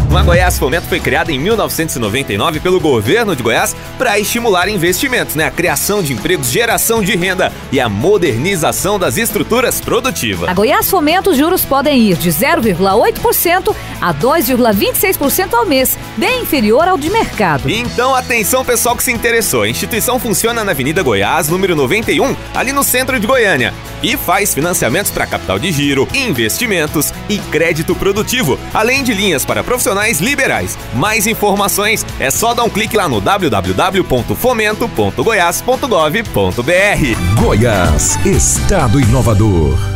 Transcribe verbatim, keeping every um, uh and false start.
A Goiás Fomento foi criada em mil novecentos e noventa e nove pelo governo de Goiás para estimular investimentos, né? A criação de empregos, geração de renda e a modernização das estruturas produtivas. A Goiás Fomento, os juros podem ir de zero vírgula oito por cento a dois vírgula vinte e seis por cento ao mês, bem inferior ao de mercado. Então, atenção pessoal que se interessou. A instituição funciona na Avenida Goiás, número noventa e um, ali no centro de Goiânia. E faz financiamentos para capital de giro, investimentos e crédito produtivo, além de linhas para profissionais liberais. Mais informações é só dar um clique lá no w w w ponto fomento ponto goiás ponto gov ponto b r. Goiás, estado inovador.